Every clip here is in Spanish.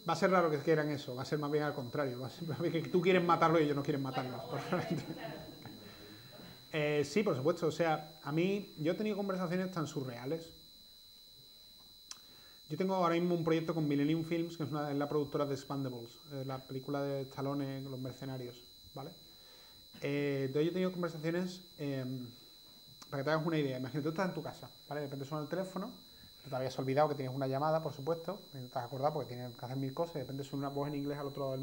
Va a ser raro que quieran eso, va a ser más bien al contrario. Va a ser más bien que tú quieres matarlo y ellos no quieren matarlo. Sí, por supuesto. O sea, a mí, yo he tenido conversaciones tan surreales. Yo tengo ahora mismo un proyecto con Millennium Films, que es la productora de Expandables, la película de Stallone, Los Mercenarios, ¿vale? Entonces yo he tenido conversaciones, para que te hagas una idea. Imagínate, tú estás en tu casa, ¿vale? De repente suena el teléfono, te habías olvidado que tienes una llamada, por supuesto, no te has acordado porque tienes que hacer mil cosas, y de repente suena una voz en inglés al otro lado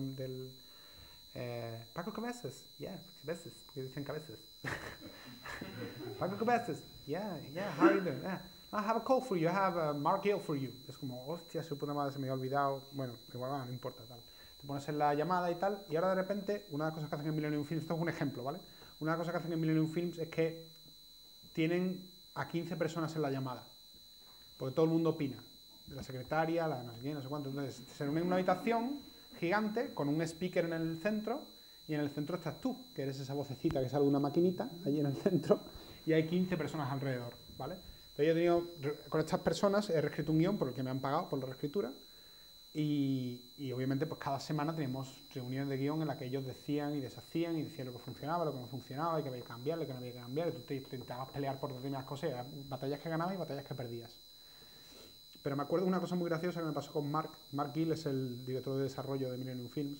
Paco Cabezas, yeah, Cabezas, porque dicen cabezas. Paco Cabezas, yeah, how are you doing? Yeah. I have a call for you, I have a Mark Hill for you. Es como, hostia, su puta madre se me había olvidado. Bueno, igual no importa, tal. Te pones en la llamada y tal, y ahora de repente, una de las cosas que hacen en Millennium Films, esto es un ejemplo, ¿vale? Una de las cosas que hacen en Millennium Films es que tienen a 15 personas en la llamada, porque todo el mundo opina. La secretaria, la no sé quién, no sé cuánto. Entonces, se reúnen en una habitación gigante con un speaker en el centro, y en el centro estás tú, que eres esa vocecita que sale de una maquinita allí en el centro, y hay 15 personas alrededor, ¿vale? Entonces yo he tenido, con estas personas he reescrito un guión por el que me han pagado por la reescritura, y obviamente pues cada semana tenemos reuniones de guión en las que ellos decían y deshacían y decían lo que funcionaba, lo que no funcionaba, y que había que cambiar, lo que no había que cambiar, y tú te intentabas pelear por determinadas cosas, batallas que ganabas y batallas que perdías. Pero me acuerdo de una cosa muy graciosa que me pasó con Mark. Mark Gill es el director de desarrollo de Millennium Films.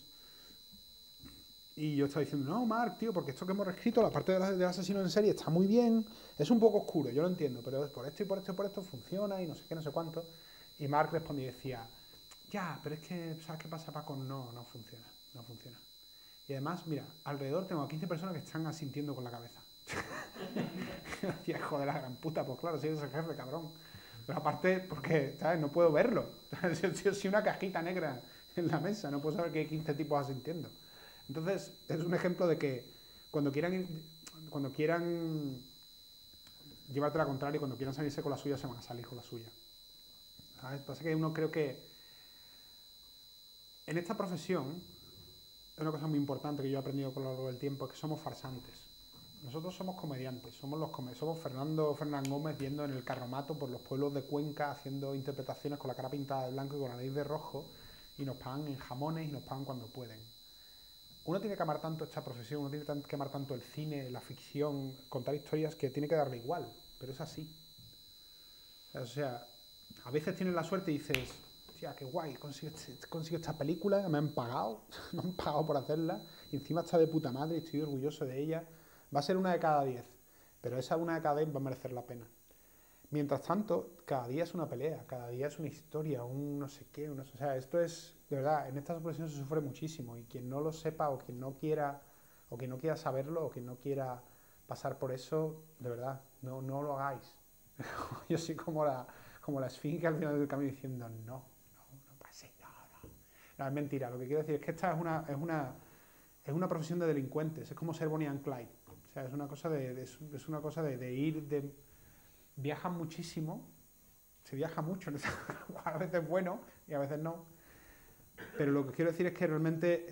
Y yo estaba diciendo, no, Mark, tío, porque esto que hemos reescrito, la parte del asesino en serie está muy bien, es un poco oscuro, yo lo entiendo, pero por esto y por esto y por esto funciona y no sé qué, no sé cuánto. Y Mark respondía y decía, ya, pero es que, ¿sabes qué pasa, Paco? No funciona, no funciona. Y además, mira, alrededor tengo a 15 personas que están asintiendo con la cabeza. Y joder, la gran puta, pues claro, si eres el jefe, cabrón. Pero aparte, porque, ¿sabes? No puedo verlo. Yo soy una cajita negra en la mesa, no puedo saber que hay 15 tipos asintiendo. Entonces, es un ejemplo de que cuando quieran llevarte la contraria y cuando quieran salirse con la suya, se van a salir con la suya. ¿Sabes? Pasa que uno creo que en esta profesión, es una cosa muy importante que yo he aprendido con lo largo del tiempo, es que somos farsantes. Nosotros somos comediantes, somos Fernando Fernán Gómez yendo en el carromato por los pueblos de Cuenca haciendo interpretaciones con la cara pintada de blanco y con la nariz de rojo, y nos pagan en jamones y nos pagan cuando pueden. Uno tiene que amar tanto esta profesión, uno tiene que amar tanto el cine, la ficción, contar historias, que tiene que darle igual, pero es así. O sea, a veces tienes la suerte y dices, tía, qué guay, consigo esta película, me han pagado, me han pagado por hacerla, y encima está de puta madre y estoy orgulloso de ella. Va a ser una de cada 10, pero esa una de cada 10 va a merecer la pena. Mientras tanto, cada día es una pelea, cada día es una historia, un no sé qué, o sea, esto es, de verdad, en esta profesión se sufre muchísimo, y quien no lo sepa o quien no quiera saberlo, o quien no quiera pasar por eso, de verdad, no lo hagáis. Yo soy como la esfinge al final del camino diciendo, no pase, no. No, es mentira, lo que quiero decir es que esta es una profesión de delincuentes, es como ser Bonnie and Clyde. O sea, es una cosa de ir, viajan muchísimo, se viaja mucho, a veces bueno y a veces no, pero lo que quiero decir es que realmente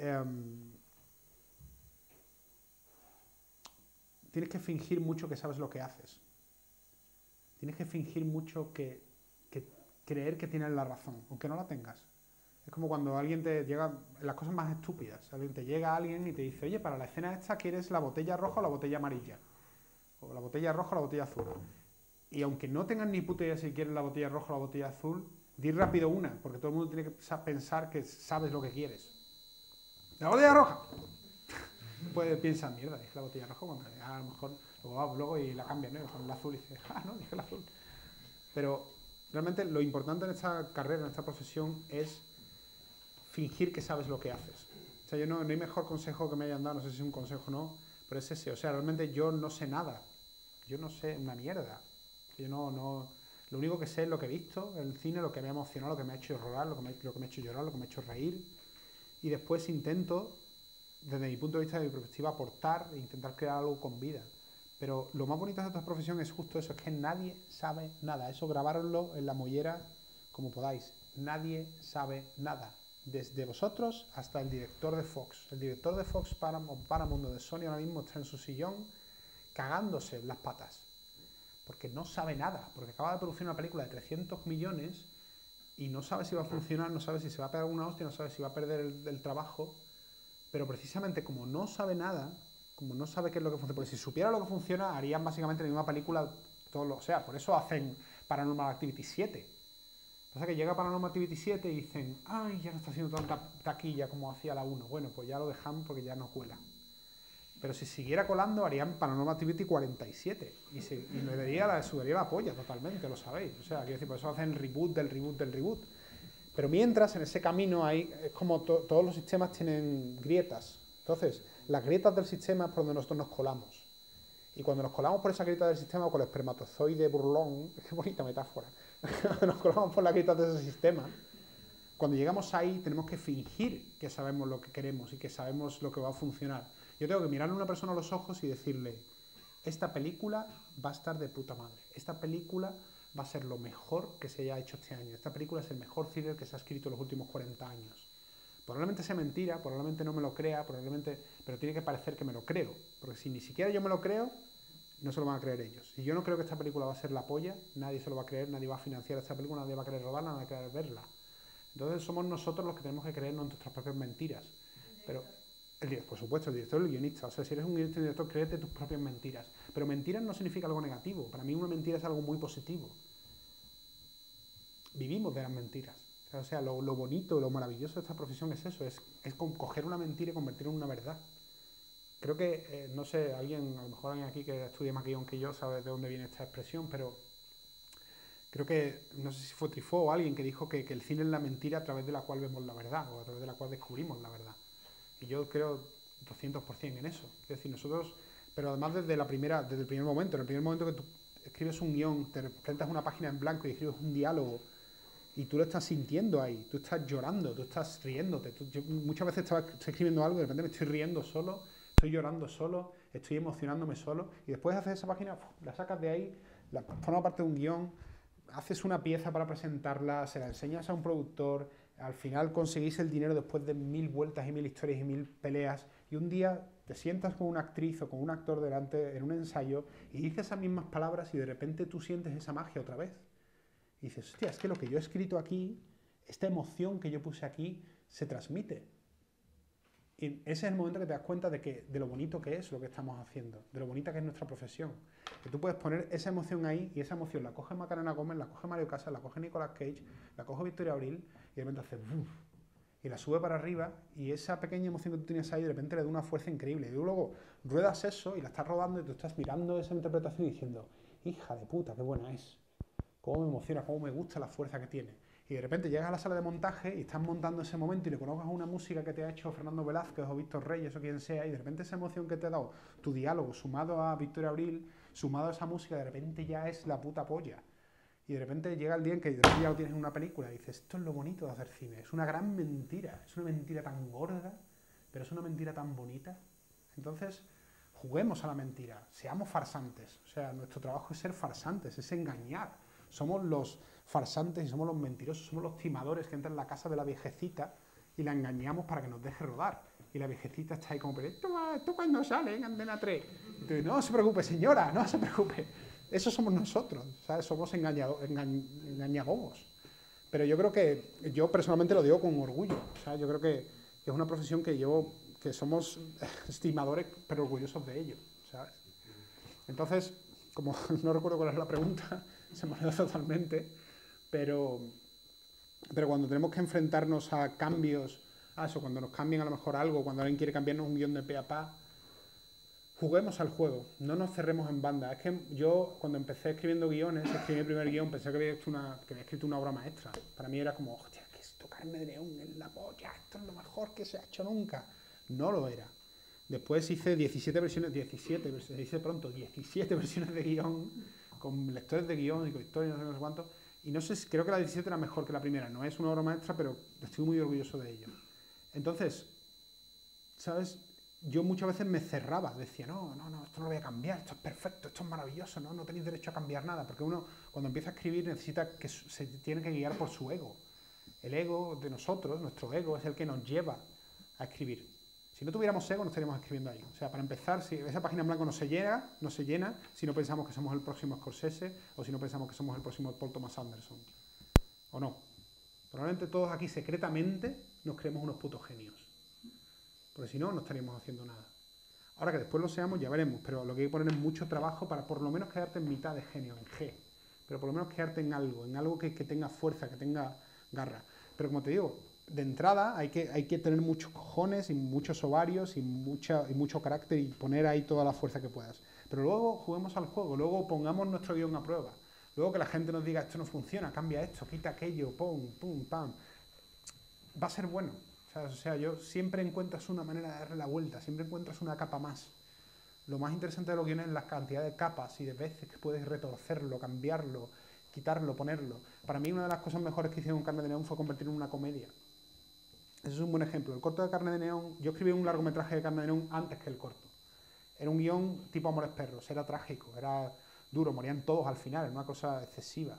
tienes que fingir mucho que sabes lo que haces, tienes que fingir mucho que creer que tienes la razón, aunque no la tengas. Es como cuando alguien te llega, las cosas más estúpidas, te llega alguien y te dice, oye, para la escena esta, ¿quieres la botella roja o la botella amarilla? O la botella roja o la botella azul. Y aunque no tengan ni puta idea si quieren la botella roja o la botella azul, di rápido una, porque todo el mundo tiene que pensar que sabes lo que quieres. ¡La botella roja! Pues piensa, mierda, dije la botella roja, cuando a lo mejor luego y la cambian, ¿no? Con el azul y dices, no, dije el azul. Pero realmente lo importante en esta carrera, en esta profesión, es fingir que sabes lo que haces. O sea, yo no hay mejor consejo que me hayan dado, no sé si es un consejo o no, pero es ese. O sea, realmente yo no sé nada. Yo no sé una mierda. Yo lo único que sé es lo que he visto en el cine, lo que me ha emocionado, lo que me ha hecho llorar, lo que me ha hecho llorar, lo que me ha hecho reír. Y después intento, desde mi punto de vista, de mi perspectiva, aportar e intentar crear algo con vida. Pero lo más bonito de esta profesión es justo eso, es que nadie sabe nada. Eso grabároslo en la mollera como podáis. Nadie sabe nada. Desde vosotros hasta el director de Fox. El director de Fox Paramount de Sony ahora mismo está en su sillón cagándose en las patas. Porque no sabe nada. Porque acaba de producir una película de 300 millones y no sabe si va a funcionar, no sabe si se va a pegar una hostia, no sabe si va a perder el trabajo, pero precisamente como no sabe nada, como no sabe qué es lo que funciona, porque si supiera lo que funciona, harían básicamente la misma película, o sea, por eso hacen Paranormal Activity 7. Pasa que llega Paranormal Activity 7 y dicen, ay, ya no está haciendo tanta taquilla como hacía la 1. Bueno, pues ya lo dejamos porque ya no cuela. Pero si siguiera colando, harían Paranormal Activity 47. Y le subiría la polla totalmente, lo sabéis. O sea, quiero decir, por eso hacen reboot del reboot del reboot. Pero mientras, en ese camino hay, es como todos los sistemas tienen grietas. Entonces, las grietas del sistema es por donde nosotros nos colamos. Y cuando nos colamos por esa grieta del sistema, con el espermatozoide burlón, qué bonita metáfora, nos colamos por la grieta de ese sistema, cuando llegamos ahí tenemos que fingir que sabemos lo que queremos y que sabemos lo que va a funcionar. Yo tengo que mirarle a una persona a los ojos y decirle, esta película va a estar de puta madre, esta película va a ser lo mejor que se haya hecho este año, esta película es el mejor thriller que se ha escrito en los últimos 40 años. Probablemente sea mentira, probablemente no me lo crea, pero tiene que parecer que me lo creo, porque si ni siquiera yo me lo creo, no se lo van a creer ellos. Si yo no creo que esta película va a ser la polla, nadie se lo va a creer, nadie va a financiar esta película, nadie va a querer rodarla, nadie va a querer verla. Entonces somos nosotros los que tenemos que creernos en nuestras propias mentiras. Pero, por supuesto, el director es el guionista. O sea, si eres un guionista y director, créete tus propias mentiras. Pero mentiras no significa algo negativo. Para mí una mentira es algo muy positivo. Vivimos de las mentiras. O sea, lo bonito, lo maravilloso de esta profesión es eso, es coger una mentira y convertirla en una verdad. Creo que, no sé, a lo mejor alguien aquí que estudia más guión que yo sabe de dónde viene esta expresión, pero creo que, no sé si fue Truffaut o alguien que dijo que el cine es la mentira a través de la cual vemos la verdad, o a través de la cual descubrimos la verdad. Y yo creo 200% en eso. Es decir, nosotros, pero además desde el primer momento, en el primer momento que tú escribes un guión, te presentas una página en blanco y escribes un diálogo, y tú lo estás sintiendo ahí, tú estás llorando, tú estás riéndote. Yo muchas veces estoy escribiendo algo y de repente me estoy riendo solo, estoy llorando solo, estoy emocionándome solo, y después haces esa página, la sacas de ahí, la forma parte de un guión, haces una pieza para presentarla, se la enseñas a un productor, al final conseguís el dinero después de 1000 vueltas y 1000 historias y 1000 peleas, y un día te sientas con una actriz o con un actor delante en un ensayo y dices esas mismas palabras y de repente tú sientes esa magia otra vez. Y dices, hostia, es que lo que yo he escrito aquí, esta emoción que yo puse aquí, se transmite. Y ese es el momento que te das cuenta de lo bonito que es lo que estamos haciendo, de lo bonita que es nuestra profesión. Que tú puedes poner esa emoción ahí y esa emoción la coge Macarena Gómez, la coge Mario Casas, la coge Nicolas Cage, la coge Victoria Abril y de repente hace ¡buf! Y la sube para arriba y esa pequeña emoción que tú tienes ahí de repente le da una fuerza increíble. Y tú luego ruedas eso y la estás rodando y tú estás mirando esa interpretación y diciendo, hija de puta, qué buena es. Cómo me emociona, cómo me gusta la fuerza que tiene. Y de repente llegas a la sala de montaje y estás montando ese momento y le colocas una música que te ha hecho Fernando Velázquez o Víctor Reyes o quien sea, y de repente esa emoción que te ha dado tu diálogo sumado a Victoria Abril, sumado a esa música, de repente ya es la puta polla. Y de repente llega el día en que ya lo tienes en una película y dices, esto es lo bonito de hacer cine, es una gran mentira, es una mentira tan gorda, pero es una mentira tan bonita. Entonces, juguemos a la mentira, seamos farsantes. O sea, nuestro trabajo es ser farsantes, es engañar. Somos los farsantes y somos los mentirosos, somos los timadores que entran en la casa de la viejecita y la engañamos para que nos deje rodar. Y la viejecita está ahí como, pero ¿esto cuándo sale en Antena 3? Y tú, no se preocupe, señora, no se preocupe. Eso somos nosotros, ¿sabes? Somos engañagomos. Pero yo creo que, yo personalmente lo digo con orgullo, ¿sabes? Yo creo que es una profesión que somos estimadores, pero orgullosos de ello, ¿sabes? Entonces, como no recuerdo cuál es la pregunta, se me olvidó totalmente, pero cuando tenemos que enfrentarnos a cambios, a eso, cuando nos cambian a lo mejor algo, cuando alguien quiere cambiarnos un guión de pe a pa, juguemos al juego, no nos cerremos en banda. Es que yo, cuando empecé escribiendo guiones, escribí mi primer guión, pensé que había escrito una obra maestra. Para mí era como, hostia, que es tocarme de león en la polla, esto es lo mejor que se ha hecho nunca. No lo era. Después hice 17 versiones de guión, con lectores de guión y con historias, no sé cuánto, y no sé, creo que la 17 era mejor que la primera, no es una obra maestra, pero estoy muy orgulloso de ello. Entonces, ¿sabes? Yo muchas veces me cerraba, decía, no, esto no lo voy a cambiar, esto es perfecto, esto es maravilloso, no tenéis derecho a cambiar nada, porque uno cuando empieza a escribir necesita que se tiene que guiar por su ego. El ego de nosotros, nuestro ego, es el que nos lleva a escribir. Si no tuviéramos ego, no estaríamos escribiendo ahí. O sea, para empezar, si esa página en blanco no se llena si no pensamos que somos el próximo Scorsese o si no pensamos que somos el próximo Paul Thomas Anderson. ¿O no? Probablemente todos aquí secretamente nos creemos unos putos genios. Porque si no, no estaríamos haciendo nada. Ahora que después lo seamos, ya veremos, pero lo que hay que poner es mucho trabajo para por lo menos quedarte en mitad de genio, en G. Pero por lo menos quedarte en algo que tenga fuerza, que tenga garra. Pero como te digo, de entrada hay que tener muchos cojones y muchos ovarios y mucho carácter y poner ahí toda la fuerza que puedas. Pero luego juguemos al juego, luego pongamos nuestro guión a prueba. Luego que la gente nos diga, esto no funciona, cambia esto, quita aquello, pum, pum, pam. Va a ser bueno. O sea, yo siempre encuentras una manera de darle la vuelta, siempre encuentras una capa más. Lo más interesante de los guiones es la cantidad de capas y de veces que puedes retorcerlo, cambiarlo, quitarlo, ponerlo. Para mí una de las cosas mejores que hicieron con Carne de Neón fue convertirlo en una comedia. Ese es un buen ejemplo. El corto de Carne de Neón, yo escribí un largometraje de Carne de Neón antes que el corto. Era un guión tipo Amores Perros, era trágico, era duro, morían todos al final, era una cosa excesiva.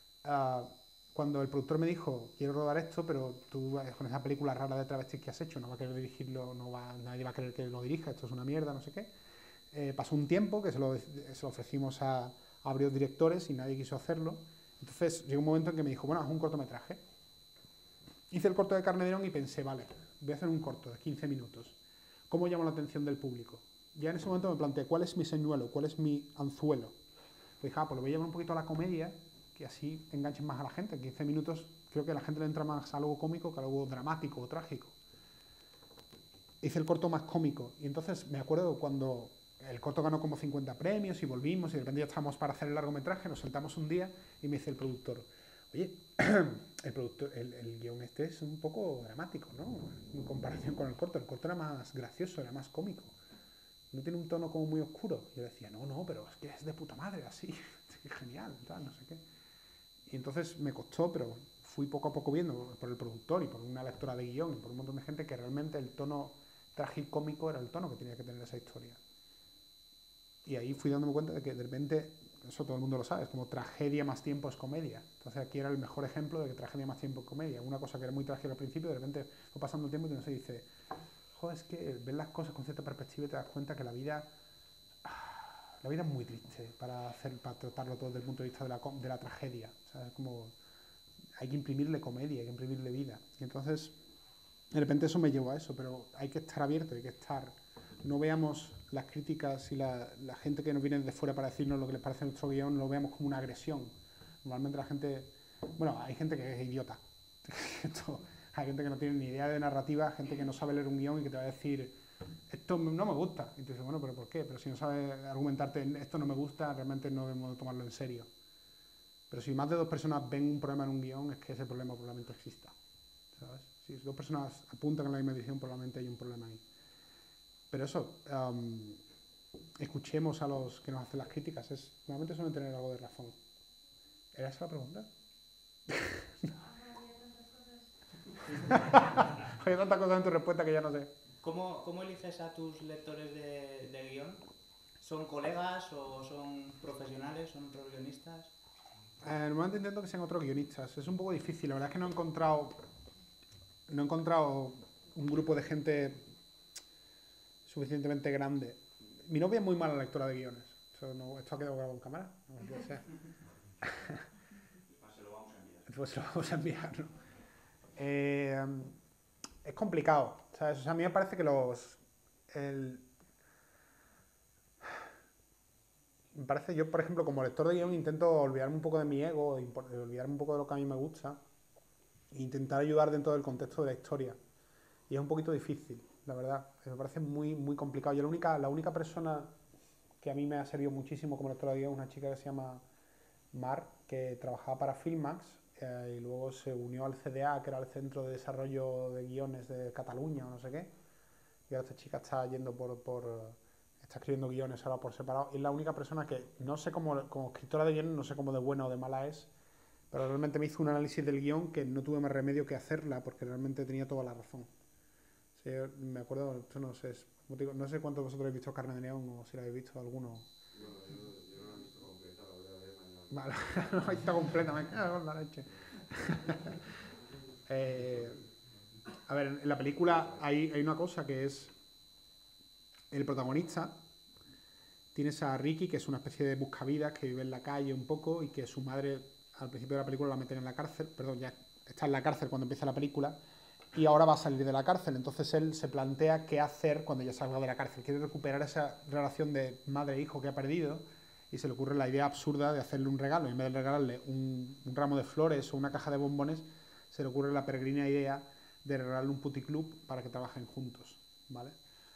Cuando el productor me dijo, quiero rodar esto, pero tú con esa película rara de travestis que has hecho, no va a querer dirigirlo, nadie va a querer que lo dirija, esto es una mierda, no sé qué. Pasó un tiempo que se lo ofrecimos a varios directores y nadie quiso hacerlo. Entonces llegó un momento en que me dijo, bueno, haz un cortometraje. Hice el corto de Carne de Neón y pensé, vale, voy a hacer un corto de 15 minutos. ¿Cómo llamo la atención del público? Ya en ese momento me planteé, ¿cuál es mi señuelo? ¿Cuál es mi anzuelo? Pues dije, pues lo voy a llevar un poquito a la comedia, que así enganchen más a la gente. En 15 minutos creo que a la gente le entra más algo cómico que algo dramático o trágico. Hice el corto más cómico y entonces me acuerdo cuando el corto ganó como 50 premios y volvimos y de repente ya estábamos para hacer el largometraje, nos sentamos un día y me dice el productor, oye, el guión este es un poco dramático, ¿no? En comparación con el corto era más gracioso, era más cómico. No tiene un tono como muy oscuro. Y yo decía, no, pero es que es de puta madre, así, genial, tal, no sé qué. Y entonces me costó, pero fui poco a poco viendo por el productor y por una lectora de guión y por un montón de gente que realmente el tono tragicómico era el tono que tenía que tener esa historia. Y ahí fui dándome cuenta de que de repente, eso todo el mundo lo sabe, es como tragedia más tiempo es comedia. Entonces aquí era el mejor ejemplo de que tragedia más tiempo es comedia. Una cosa que era muy trágica al principio, de repente fue pasando el tiempo y uno se dice, joder, es que ves las cosas con cierta perspectiva y te das cuenta que la vida es muy triste para tratarlo todo desde el punto de vista de la tragedia. O sea, es como, hay que imprimirle comedia, hay que imprimirle vida. Y entonces, de repente eso me llevó a eso, pero hay que estar abierto, hay que estar... No veamos las críticas y la gente que nos viene de fuera para decirnos lo que les parece nuestro guión, no lo veamos como una agresión. Normalmente la gente... Bueno, hay gente que es idiota. Hay gente que no tiene ni idea de narrativa, gente que no sabe leer un guión y que te va a decir esto no me gusta. Y tú dices, bueno, ¿pero por qué? Pero si no sabes argumentarte esto no me gusta, realmente no debemos tomarlo en serio. Pero si más de dos personas ven un problema en un guión, es que ese problema probablemente exista. ¿Sabes? Si dos personas apuntan en la misma dirección, probablemente hay un problema ahí. Pero eso, escuchemos a los que nos hacen las críticas. Normalmente suelen tener algo de razón. ¿Era esa la pregunta? Hay tantas cosas en tu respuesta que ya no sé. ¿Cómo eliges a tus lectores de guión? ¿Son colegas o son profesionales? ¿Son otros guionistas? Normalmente intento que sean otros guionistas. Es un poco difícil. La verdad es que no he encontrado un grupo de gente suficientemente grande. Mi novia es muy mala lectora de guiones. ¿Esto ha quedado grabado en cámara? No, no sé. Se lo vamos a enviar. Pues se lo vamos a enviar, ¿no? Es complicado, ¿sabes? O sea, a mí me parece que me parece, yo por ejemplo como lector de guión intento olvidarme un poco de mi ego, olvidarme un poco de lo que a mí me gusta e intentar ayudar dentro del contexto de la historia. Y es un poquito difícil, la verdad. Me parece muy, muy complicado. Yo la única persona que a mí me ha servido muchísimo como lector de guión es una chica que se llama Mar, que trabajaba para Filmax y luego se unió al CDA, que era el Centro de Desarrollo de Guiones de Cataluña o no sé qué. Y ahora esta chica está yendo está escribiendo guiones ahora por separado. Y es la única persona que, no sé cómo, como escritora de guiones, no sé cómo de buena o de mala es, pero realmente me hizo un análisis del guión que no tuve más remedio que hacerla porque realmente tenía toda la razón. O sea, yo me acuerdo, esto no sé, no sé cuántos de vosotros habéis visto Carne de Neón o si la habéis visto alguno. Bueno, yo no la he visto completa, la voy a ver mañana. Vale, no la he visto completa, me cago en la leche. A ver, en la película hay una cosa que es el protagonista. Tienes a Ricky, que es una especie de buscavidas que vive en la calle un poco y que su madre al principio de la película la meten en la cárcel. Perdón, ya está en la cárcel cuando empieza la película y ahora va a salir de la cárcel. Entonces él se plantea qué hacer cuando ya salga de la cárcel. Quiere recuperar esa relación de madre e hijo que ha perdido y se le ocurre la idea absurda de hacerle un regalo. En vez de regalarle un ramo de flores o una caja de bombones, se le ocurre la peregrina idea de regalarle un puticlub para que trabajen juntos, ¿vale?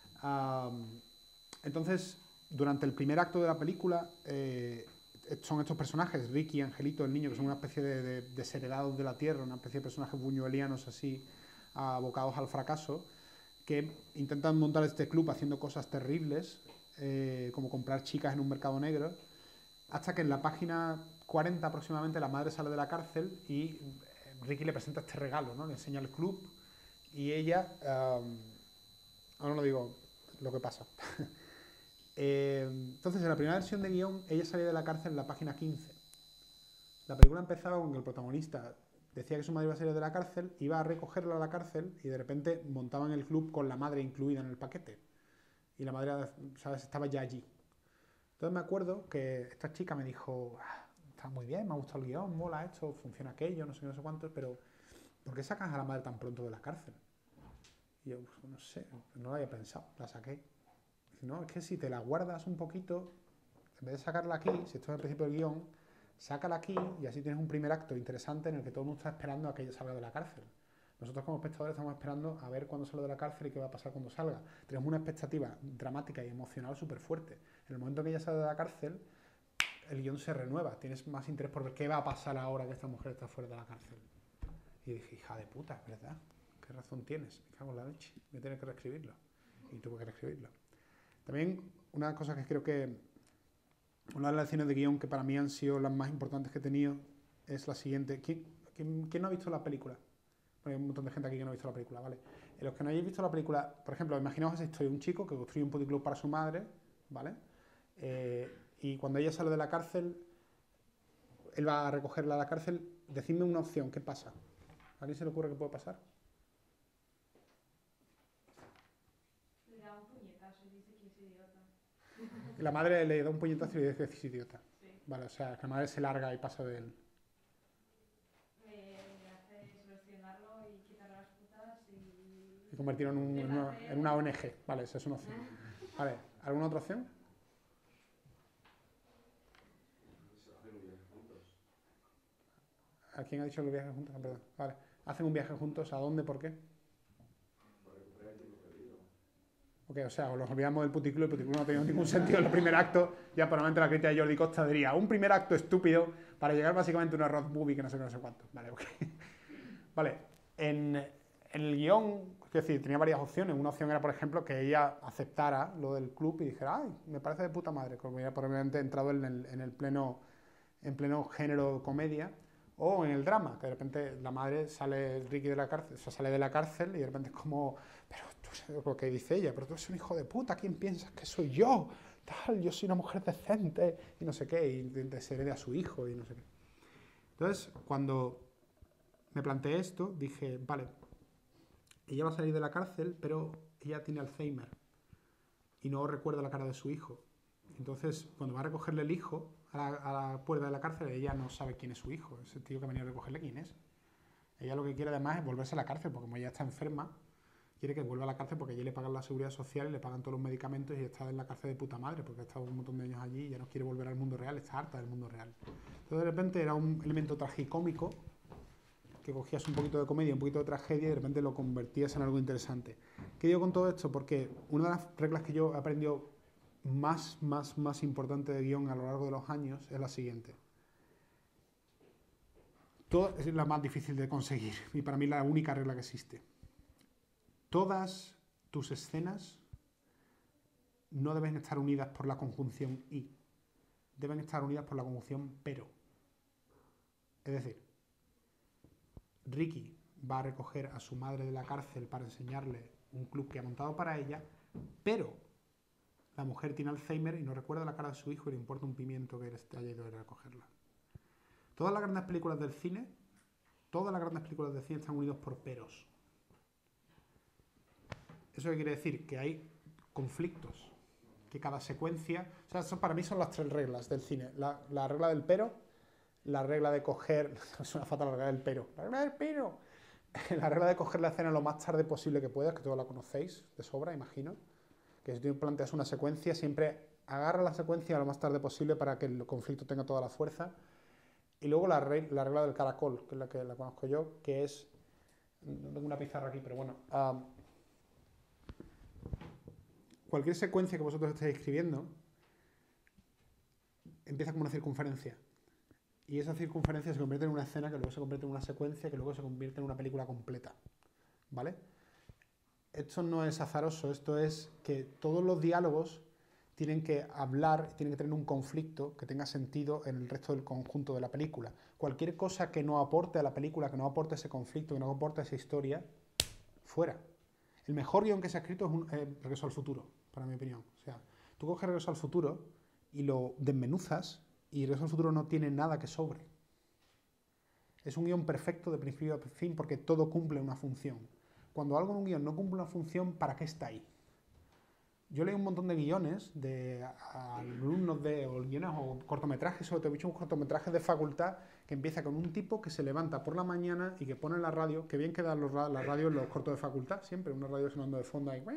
Entonces, durante el primer acto de la película, son estos personajes, Ricky y Angelito, el niño, que son una especie de desheredados de la tierra, una especie de personajes buñuelianos así, abocados al fracaso, que intentan montar este club haciendo cosas terribles, como comprar chicas en un mercado negro, hasta que en la página 40 aproximadamente la madre sale de la cárcel y Ricky le presenta este regalo, ¿no? Le enseña el club y ella, ahora no digo lo que pasa. Entonces, en la primera versión de guión, ella salía de la cárcel en la página 15. La película empezaba con que el protagonista decía que su madre iba a salir de la cárcel, iba a recogerla a la cárcel y de repente montaban el club con la madre incluida en el paquete. Y la madre, ¿sabes?, estaba ya allí. Entonces me acuerdo que esta chica me dijo, está muy bien, me ha gustado el guión, mola esto, funciona aquello, no sé qué, no sé cuánto, pero ¿por qué sacas a la madre tan pronto de la cárcel? Y yo, pues, no sé, no lo había pensado, la saqué. No, es que si te la guardas un poquito, en vez de sacarla aquí, si esto es el principio del guión, sácala aquí y así tienes un primer acto interesante en el que todo el mundo está esperando a que ella salga de la cárcel. Nosotros como espectadores estamos esperando a ver cuándo sale de la cárcel y qué va a pasar cuando salga. Tenemos una expectativa dramática y emocional súper fuerte. En el momento que ella sale de la cárcel, el guión se renueva. Tienes más interés por ver qué va a pasar ahora que esta mujer está fuera de la cárcel. Y dije, hija de puta, es verdad. ¿Qué razón tienes? Me cago en la leche. Voy a tener que reescribirlo. Y tuve que reescribirlo. También una cosa que creo que una de las lecciones de guión que para mí han sido las más importantes que he tenido es la siguiente. ¿Quién no ha visto la película? Bueno, hay un montón de gente aquí que no ha visto la película, ¿vale? En los que no hayáis visto la película, por ejemplo, imaginaos esa historia de un chico que construye un puticlub para su madre, ¿vale? Y cuando ella sale de la cárcel, él va a recogerla a la cárcel. Decidme una opción, ¿qué pasa? ¿A alguien se le ocurre qué puede pasar? Le da un puñetazo y dice que es idiota. La madre le da un puñetazo y le dice que es idiota. Sí. Vale, o sea, que la madre se larga y pasa de él. Le hace solucionarlo y quitarle las putas y Convertirlo en una ONG. Vale, esa es una opción. Vale, ¿alguna otra opción? Hacen un viaje juntos. ¿A quién ha dicho los viajes juntos? Ah, perdón. Vale, hacen un viaje juntos. ¿A dónde? ¿Por qué? Para recuperar el tiempo perdido. Ok, o sea, os los olvidamos del puticlub. El puticlub no ha tenido ningún sentido en el primer acto. Ya probablemente la crítica de Jordi Costa diría un primer acto estúpido para llegar básicamente a una road movie que no sé qué, no sé cuánto. Vale, ok. Vale, en el guión, es decir, tenía varias opciones. Una opción era, por ejemplo, que ella aceptara lo del club y dijera, ay, me parece de puta madre, como ya probablemente entrado en pleno género comedia, o en el drama, que de repente la madre sale, Ricky de la cárcel, o sea, sale de la cárcel y de repente es como, pero tú sabes lo que dice ella, pero tú eres un hijo de puta, ¿quién piensas que soy yo? Tal, yo soy una mujer decente, y no sé qué, y desherede a su hijo, y no sé qué. Entonces, cuando me planteé esto, dije, vale, ella va a salir de la cárcel, pero ella tiene Alzheimer y no recuerda la cara de su hijo. Entonces, cuando va a recogerle el hijo a la puerta de la cárcel, ella no sabe quién es su hijo, ese tío que ha venido a recogerle, quién es. Ella lo que quiere además es volverse a la cárcel, porque como ella está enferma, quiere que vuelva a la cárcel porque allí le pagan la seguridad social y le pagan todos los medicamentos y está en la cárcel de puta madre, porque ha estado un montón de años allí y ya no quiere volver al mundo real, está harta del mundo real. Entonces, de repente era un elemento tragicómico que cogías un poquito de comedia, un poquito de tragedia y de repente lo convertías en algo interesante. ¿Qué digo con todo esto? Porque una de las reglas que yo he aprendido más importante de guión a lo largo de los años es la siguiente. Todo es la más difícil de conseguir y para mí la única regla que existe. Todas tus escenas no deben estar unidas por la conjunción y, deben estar unidas por la conjunción pero. Es decir, Ricky va a recoger a su madre de la cárcel para enseñarle un club que ha montado para ella, pero la mujer tiene Alzheimer y no recuerda la cara de su hijo y le importa un pimiento que haya ido a recogerla. Todas las grandes películas del cine están unidas por peros. ¿Eso qué quiere decir? Que hay conflictos, que cada secuencia... O sea, eso para mí son las tres reglas del cine. La regla del pero, la regla de coger, es una fatal la regla del pero, la regla del pero, la regla de coger la escena lo más tarde posible que puedas, que todos la conocéis de sobra, imagino, que si tú planteas una secuencia, siempre agarra la secuencia lo más tarde posible para que el conflicto tenga toda la fuerza. Y luego la regla del caracol, que es la que la conozco yo, que es, no tengo una pizarra aquí, pero bueno, cualquier secuencia que vosotros estéis escribiendo empieza como una circunferencia. Y esa circunferencia se convierte en una escena que luego se convierte en una secuencia que luego se convierte en una película completa. ¿Vale? Esto no es azaroso, esto es que todos los diálogos tienen que hablar, tienen que tener un conflicto que tenga sentido en el resto del conjunto de la película. Cualquier cosa que no aporte a la película, que no aporte ese conflicto, que no aporte esa historia, fuera. El mejor guión que se ha escrito es Regreso al futuro, para mi opinión. O sea, tú coges Regreso al futuro y lo desmenuzas y Regreso al futuro no tiene nada que sobre. Es un guión perfecto de principio a fin porque todo cumple una función. Cuando algo en un guión no cumple una función, ¿para qué está ahí? Yo leí un montón de guiones de alumnos de o guiones o cortometrajes, sobre todo he visto un cortometraje de facultad que empieza con un tipo que se levanta por la mañana y que pone en la radio, que bien quedan la radio en los cortos de facultad, siempre una radio sonando de fondo ahí.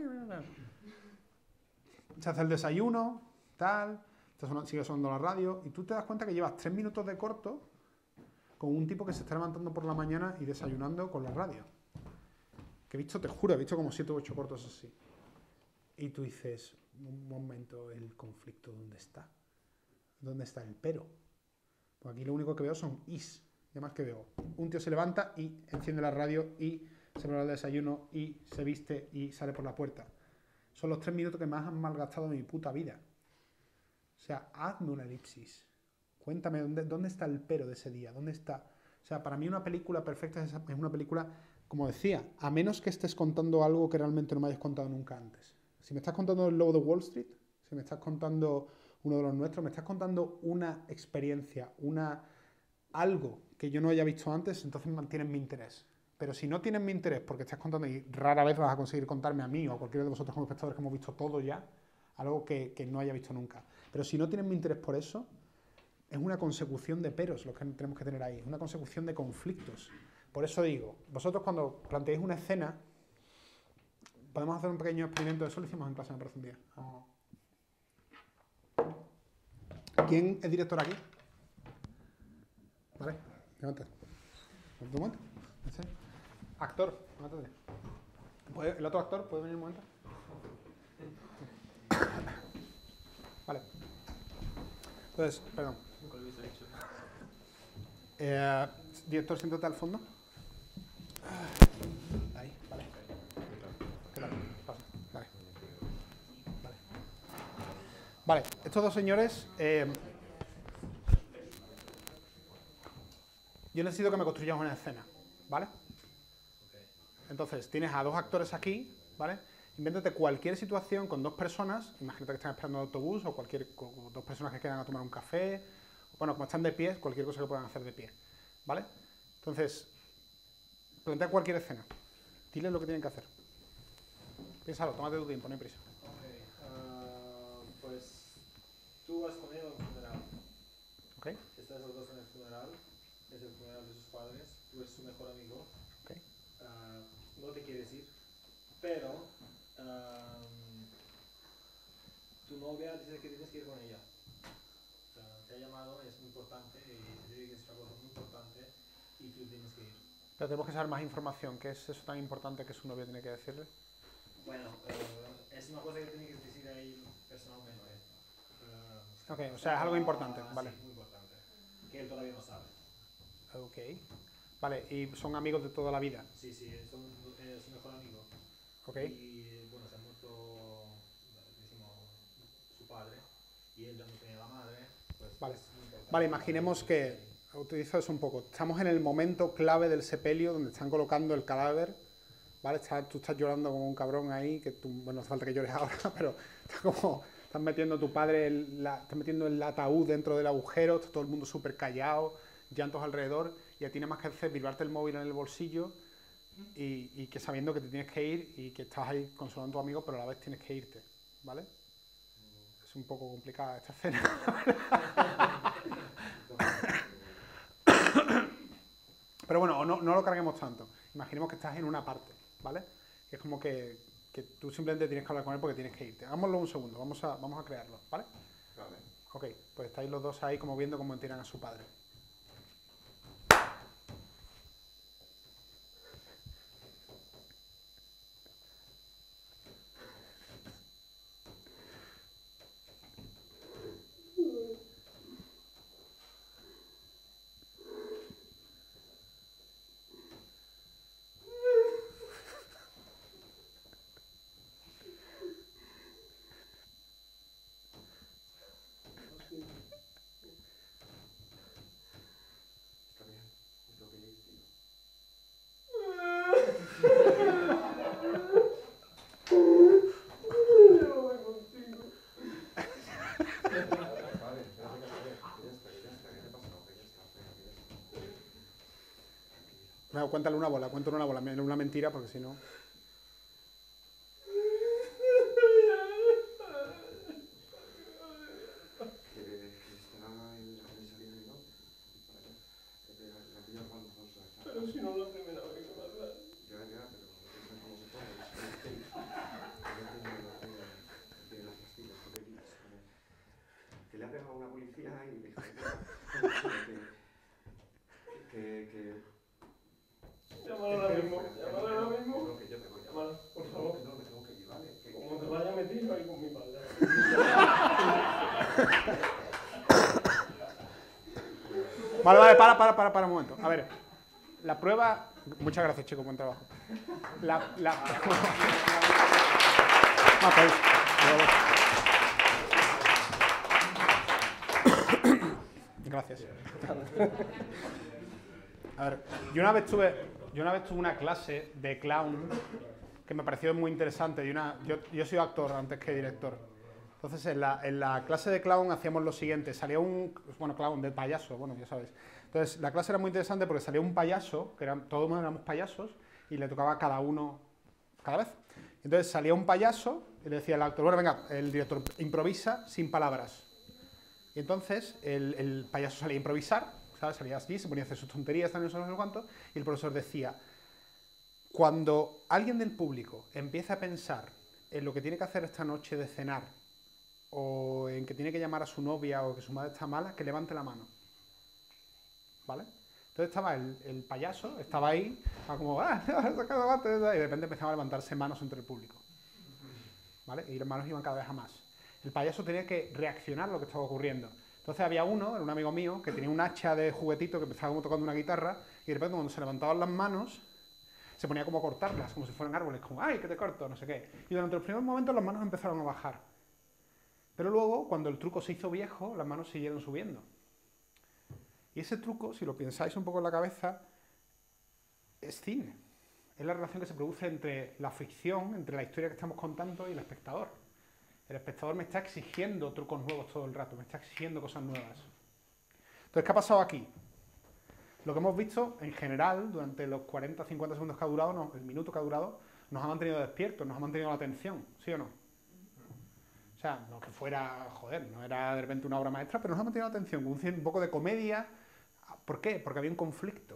Se hace el desayuno, tal, sigue sonando la radio y tú te das cuenta que llevas 3 minutos de corto con un tipo que se está levantando por la mañana y desayunando con la radio. Que he visto, te juro, he visto como 7 u 8 cortos así. Y tú dices, un momento, ¿el conflicto dónde está? ¿Dónde está el pero? Pues aquí lo único que veo son is. Y además que veo, un tío se levanta y enciende la radio y se prepara el desayuno y se viste y sale por la puerta. Son los 3 minutos que más han malgastado de mi puta vida. O sea, hazme una elipsis. Cuéntame, ¿dónde está el pero de ese día? ¿Dónde está? O sea, para mí una película perfecta es una película, como decía, a menos que estés contando algo que realmente no me hayas contado nunca antes. Si me estás contando El Lobo de Wall Street, si me estás contando uno de los nuestros, me estás contando una experiencia, algo que yo no haya visto antes, entonces mantienes mi interés. Pero si no tienes mi interés porque estás contando, y rara vez vas a conseguir contarme a mí o a cualquiera de vosotros como espectadores que hemos visto todo ya, algo que no haya visto nunca. Pero si no tienes mi interés por eso, es una consecución de peros lo que tenemos que tener ahí, es una consecución de conflictos. Por eso digo, vosotros cuando planteéis una escena, podemos hacer un pequeño experimento, eso lo hicimos en clase, me parece un día. ¿Quién es director aquí? Vale, levanta. ¿Un momento? Actor, levántate. ¿El otro actor puede venir un momento? Vale. Entonces, perdón. Director, siéntate al fondo. Ahí, vale. ¿Qué tal? Pasa. Vale. Vale. Vale, estos dos señores... yo necesito que me construyamos una escena, ¿vale? Entonces, tienes a 2 actores aquí, ¿vale? Invéntate cualquier situación con 2 personas, imagínate que están esperando el autobús o con 2 personas que quedan a tomar un café, bueno, como están de pie, cualquier cosa que puedan hacer de pie, ¿vale? Entonces, plantea cualquier escena, diles lo que tienen que hacer. Piénsalo, tómate tu tiempo, no hay prisa. Pues tú vas con él al funeral. ¿Ok? Estás los dos en el funeral, es el funeral de sus padres, tú eres su mejor amigo. Ok. No te quieres ir, pero tu novia dice que tienes que ir con ella. O sea, te ha llamado, es muy importante, y te dice que es una cosa muy importante y tú tienes que ir. Pero tenemos que saber más información. ¿Qué es eso tan importante que su novia tiene que decirle? Bueno, es una cosa que tiene que decir a él personalmente. Ok, o sea, es algo importante, vale. Sí, muy importante, que él todavía no sabe. Ok. Vale, ¿y son amigos de toda la vida? Sí, es su mejor amigo. Ok. Y bueno, se ha muerto, decimos, su padre, y él ya no tenía la madre, pues Vale. es muy importante. Vale, imaginemos que, utilizo eso un poco, estamos en el momento clave del sepelio donde están colocando el cadáver, ¿vale? Tú estás llorando como un cabrón ahí, que tú, bueno, no hace falta que llores ahora, pero estás metiendo a tu padre, estás metiendo el ataúd dentro del agujero, está todo el mundo súper callado, llantos alrededor, y a ti nada más que hacer vibrarte el móvil en el bolsillo y que sabiendo que te tienes que ir y que estás ahí consolando a tu amigo, pero a la vez tienes que irte, ¿vale? Es un poco complicada esta escena. Pero bueno, o no lo carguemos tanto. Imaginemos que estás en una parte, ¿vale? Que es como que tú simplemente tienes que hablar con él porque tienes que irte. Hagámoslo un segundo, vamos a crearlo, ¿vale? Vale. Ok, pues estáis los dos ahí como viendo cómo tiran a su padre. Está bien, me tengo que ir, tío. Vale, espérate, que ya está, que te pasa nada, que ya está, venga, que ya está. No, cuéntale una bola, una mentira porque si no... Que está en la comisaría de Bilbao, para allá. La pilla cuando vamos a estar. Pero si no es la primera vez que me hablas. Ya, pero piensa cómo se pone. No tiene las pastillas, no te quitas. Que le ha pegado a una policía y dijo que Llámalo ahora mismo, llámalo ahora mismo. no, que yo me voy. Llámalo, por No, favor. que no, me tengo que ir, ¿vale? Como te vaya metido ahí con mi padre. Vale, para un momento. A ver, la prueba... Muchas gracias, chicos, buen trabajo. Ah, pues, gracias. A ver, yo una vez tuve una clase de clown que me pareció muy interesante. Yo soy actor antes que director. Entonces, en la clase de clown hacíamos lo siguiente. Salía clown, de payaso, bueno, ya sabes. Entonces, la clase era muy interesante porque salía un payaso, todos éramos payasos, y le tocaba a cada uno cada vez. Entonces, salía un payaso y le decía al actor, bueno, venga, el director improvisa sin palabras. Y entonces, el payaso salía a improvisar, ¿sabes? Salía así, se ponía a hacer sus tonterías, también no sé cuánto, y el profesor decía, cuando alguien del público empieza a pensar en lo que tiene que hacer esta noche de cenar, o en que tiene que llamar a su novia, o que su madre está mala, que levante la mano. ¿Vale? Entonces estaba el payaso, estaba ahí, estaba como, y de repente empezaba a levantarse manos entre el público. ¿Vale? Y las manos iban cada vez a más. El payaso tenía que reaccionar a lo que estaba ocurriendo. Entonces había uno, era un amigo mío, que tenía un hacha de juguetito que empezaba como tocando una guitarra, y de repente cuando se levantaban las manos, se ponía como a cortarlas, como si fueran árboles, como, ¡ay, que te corto! No sé qué. Y durante los primeros momentos las manos empezaron a bajar. Pero luego, cuando el truco se hizo viejo, las manos siguieron subiendo. Y ese truco, si lo pensáis un poco en la cabeza, es cine. Es la relación que se produce entre la ficción, entre la historia que estamos contando y el espectador. El espectador me está exigiendo trucos nuevos todo el rato, me está exigiendo cosas nuevas. Entonces, ¿qué ha pasado aquí? Lo que hemos visto, en general, durante los 40 o 50 segundos que ha durado, el minuto que ha durado, nos ha mantenido despiertos, nos ha mantenido la atención, ¿sí o no? O sea, no que fuera, joder, no era de repente una obra maestra, pero nos ha mantenido la atención, con un poco de comedia. ¿Por qué? Porque había un conflicto.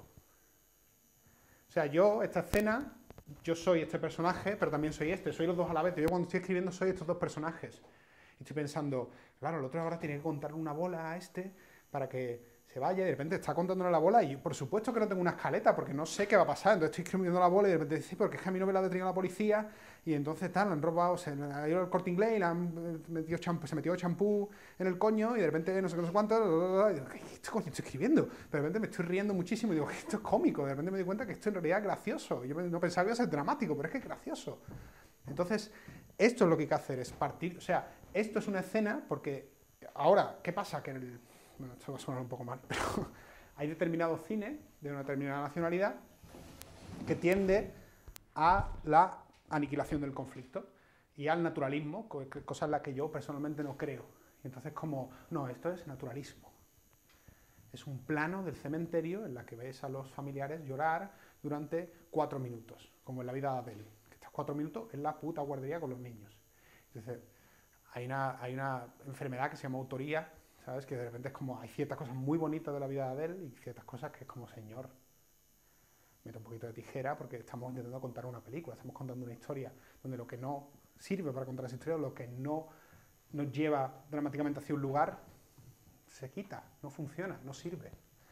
O sea, esta escena, yo soy este personaje, pero también soy soy los dos a la vez. Yo cuando estoy escribiendo soy estos dos personajes. Y estoy pensando, claro, el otro ahora tiene que contarle una bola a para que se vaya, y de repente está contándole la bola, y por supuesto que no tengo una escaleta, porque no sé qué va a pasar. Entonces estoy escribiendo la bola y de repente dice, porque es que a mí no me la ha detenido la policía, y entonces le han robado, se ha ido al Corte Inglés y se metió champú en el coño, y de repente no sé cuánto, y digo, ¿qué coño estoy escribiendo? Pero de repente me estoy riendo muchísimo y digo, esto es cómico, de repente me doy cuenta que esto en realidad es gracioso. Yo no pensaba que iba a ser dramático, pero es que es gracioso. Entonces, esto es lo que hay que hacer, es partir, o sea, esto es una escena, porque ahora, ¿qué pasa? Que bueno, esto va a sonar un poco mal, pero hay determinado cine de una determinada nacionalidad que tiende a la aniquilación del conflicto y al naturalismo, cosa en la que yo personalmente no creo. Y entonces no, esto es naturalismo. Es un plano del cementerio en la que ves a los familiares llorar durante 4 minutos, como en la vida de Adele. Que estos 4 minutos es la puta guardería con los niños. Entonces, hay una enfermedad que se llama autoría, ¿sabes? Que de repente es como, hay ciertas cosas muy bonitas de la vida de Adele y ciertas cosas que es como, señor, meto un poquito de tijera porque estamos intentando contar una película, estamos contando una historia donde lo que no sirve para contar esa historia, lo que no nos lleva dramáticamente hacia un lugar, se quita, no funciona, no sirve.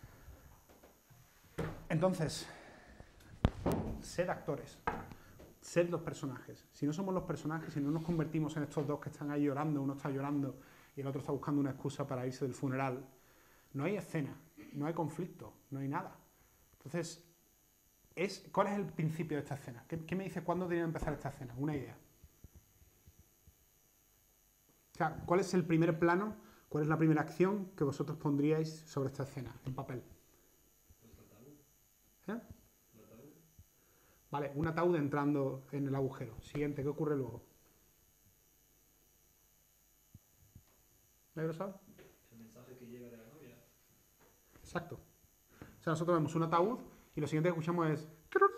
Entonces, sed actores, sed los personajes. Si no somos los personajes, si no nos convertimos en estos dos que están ahí llorando, uno está llorando y el otro está buscando una excusa para irse del funeral, no hay escena, no hay conflicto, no hay nada. Entonces, ¿cuál es el principio de esta escena? ¿Qué me dice cuándo tiene que empezar esta escena? Una idea. O sea, ¿cuál es el primer plano? ¿Cuál es la primera acción que vosotros pondríais sobre esta escena en papel? ¿Eh? Vale, un ataúd entrando en el agujero. Siguiente, ¿qué ocurre luego? ¿Nadie lo sabe? El mensaje que llega de la novia. Exacto. O sea, nosotros vemos un ataúd y lo siguiente que escuchamos es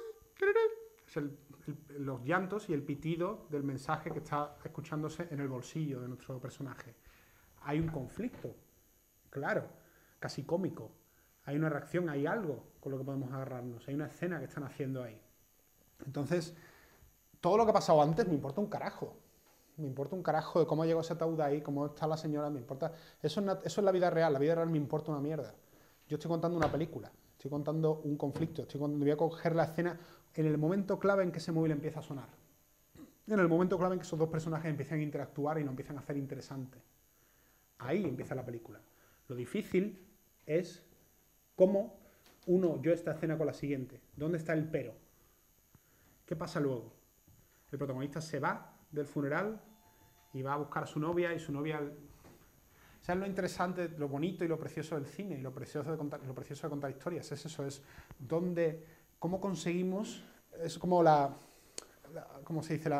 los llantos y el pitido del mensaje que está escuchándose en el bolsillo de nuestro personaje. Hay un conflicto, claro, casi cómico. Hay una reacción, hay algo con lo que podemos agarrarnos. Hay una escena que están haciendo ahí. Entonces, todo lo que ha pasado antes me importa un carajo. Me importa un carajo de cómo llegó ese ataúd ahí, cómo está la señora, me importa. Eso es la vida real. La vida real me importa una mierda. Yo estoy contando una película, estoy contando un conflicto, voy a coger la escena en el momento clave en que ese móvil empieza a sonar. En el momento clave en que esos dos personajes empiezan a interactuar y lo empiezan a hacer interesante. Ahí empieza la película. Lo difícil es cómo yo esta escena con la siguiente. ¿Dónde está el pero? ¿Qué pasa luego? El protagonista se va del funeral y va a buscar a su novia y su novia... ¿Sabes lo interesante, lo bonito y lo precioso del cine y lo precioso de contar historias? Es eso, es cómo conseguimos, es como ¿cómo se dice?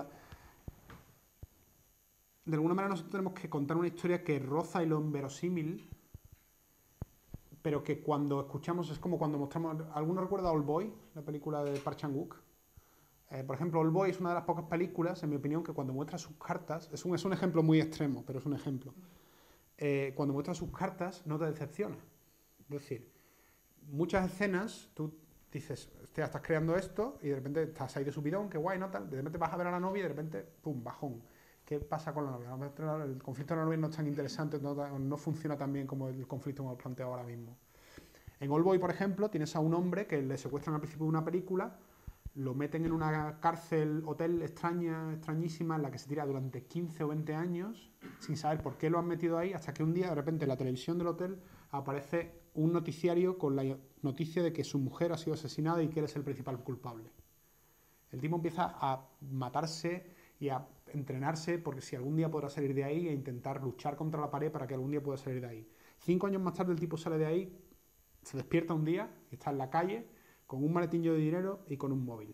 De alguna manera nosotros tenemos que contar una historia que roza y lo inverosímil, pero que cuando escuchamos es como cuando mostramos... ¿Alguno recuerda Oldboy, la película de Park Chan-wook? Por ejemplo, Oldboy es una de las pocas películas, en mi opinión, que cuando muestra sus cartas, es un ejemplo muy extremo, pero es un ejemplo. Cuando muestra sus cartas no te decepciona. Es decir, muchas escenas tú dices, hostia, estás creando esto y de repente estás ahí de subidón, qué guay, ¿no? Tal. De repente vas a ver a la novia y de repente, pum, bajón. ¿Qué pasa con la novia? El conflicto de la novia no es tan interesante, no funciona tan bien como el conflicto que hemos planteado ahora mismo. En Oldboy, por ejemplo, tienes a un hombre que le secuestran al principio de una película, lo meten en una cárcel, hotel extrañísima, en la que se tira durante 15 o 20 años, sin saber por qué lo han metido ahí, hasta que un día, de repente, en la televisión del hotel aparece un noticiario con la noticia de que su mujer ha sido asesinada y que él es el principal culpable. El tipo empieza a matarse y a entrenarse porque si algún día podrá salir de ahí e intentar luchar contra la pared para que algún día pueda salir de ahí. 5 años más tarde el tipo sale de ahí, se despierta un día y está en la calle con un maletín de dinero y con un móvil.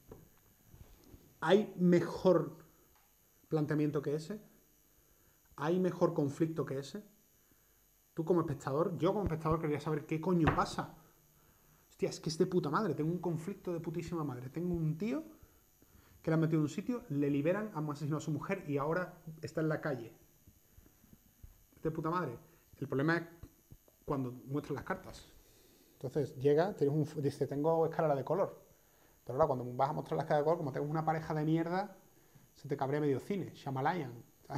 ¿Hay mejor planteamiento que ese? ¿Hay mejor conflicto que ese? Tú como espectador, yo como espectador quería saber qué coño pasa. Hostia, es que es de puta madre, tengo un conflicto de putísima madre. Tengo un tío que le han metido en un sitio, le liberan, han asesinado a su mujer y ahora está en la calle. Es de puta madre. El problema es cuando muestran las cartas. Entonces llega, dice, tengo escalera de color. Pero ahora cuando vas a mostrar la escalera de color, como tengo una pareja de mierda, se te cabrea medio cine. Shyamalan.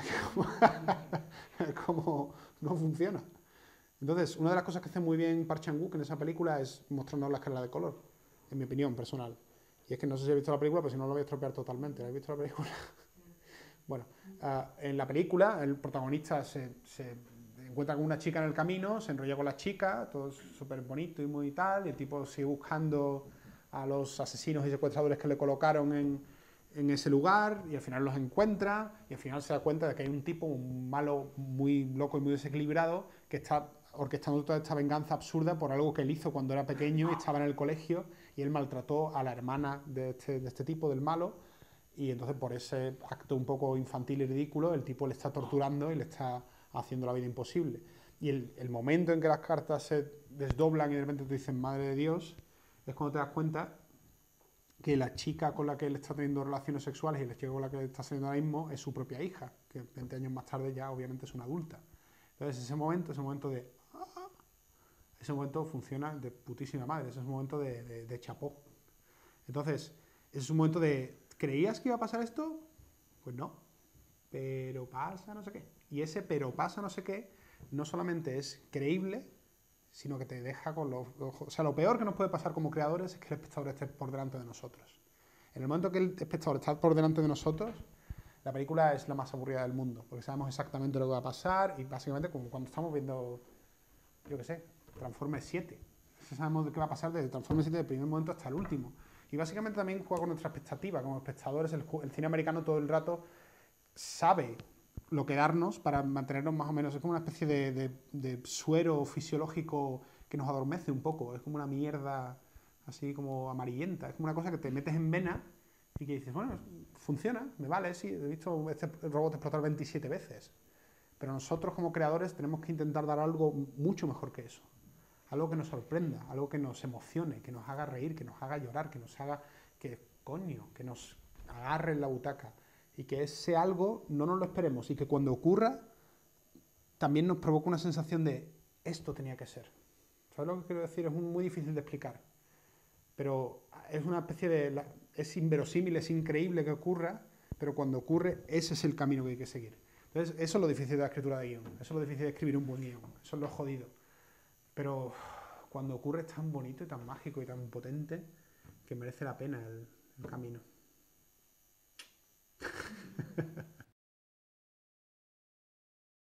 Como no funciona. Entonces, una de las cosas que hace muy bien Park Chan-wook en esa película es mostrarnos la escala de color, en mi opinión personal. Y es que no sé si habéis visto la película, pero si no lo voy a estropear totalmente. ¿Habéis visto la película? Bueno, en la película el protagonista se encuentra con una chica en el camino, se enrolla con la chica, todo súper bonito y muy tal, y el tipo sigue buscando a los asesinos y secuestradores que le colocaron en ese lugar, y al final los encuentra, y al final se da cuenta de que hay un tipo, un malo muy loco y muy desequilibrado, que está orquestando toda esta venganza absurda por algo que él hizo cuando era pequeño y estaba en el colegio, y él maltrató a la hermana de este tipo, del malo, y entonces por ese acto un poco infantil y ridículo, el tipo le está torturando y le está haciendo la vida imposible. Y el momento en que las cartas se desdoblan y de repente te dicen madre de Dios, es cuando te das cuenta que la chica con la que él está teniendo relaciones sexuales y la chica con la que él está saliendo ahora mismo es su propia hija, que 20 años más tarde ya obviamente es una adulta. Entonces ese momento funciona de putísima madre, ese es un momento de chapó. Entonces, es un momento de, ¿creías que iba a pasar esto? Pues no, pero pasa no sé qué. Y ese pero pasa no sé qué no solamente es creíble, sino que te deja con los ojos... O sea, lo peor que nos puede pasar como creadores es que el espectador esté por delante de nosotros. En el momento que el espectador está por delante de nosotros, la película es la más aburrida del mundo, porque sabemos exactamente lo que va a pasar y básicamente como cuando estamos viendo, yo qué sé, Transformers 7. Sabemos de qué va a pasar desde Transformers 7 del primer momento hasta el último. Y básicamente también juega con nuestra expectativa. Como espectadores, el cine americano todo el rato sabe lo que darnos para mantenernos más o menos. Es como una especie de suero fisiológico que nos adormece un poco. Es como una mierda así como amarillenta. Es como una cosa que te metes en vena y que dices, bueno, funciona, me vale, sí, he visto este robot explotar 27 veces. Pero nosotros como creadores tenemos que intentar dar algo mucho mejor que eso. Algo que nos sorprenda, algo que nos emocione, que nos haga reír, que nos haga llorar, que nos haga, que coño, que nos agarre en la butaca. Y que ese algo no nos lo esperemos y que cuando ocurra también nos provoca una sensación de esto tenía que ser. ¿Sabes lo que quiero decir? Es muy difícil de explicar. Pero es una especie de... Es inverosímil, es increíble que ocurra, pero cuando ocurre, ese es el camino que hay que seguir. Entonces, eso es lo difícil de la escritura de guión. Eso es lo difícil de escribir un buen guión. Eso es lo jodido. Pero cuando ocurre es tan bonito y tan mágico y tan potente que merece la pena el camino.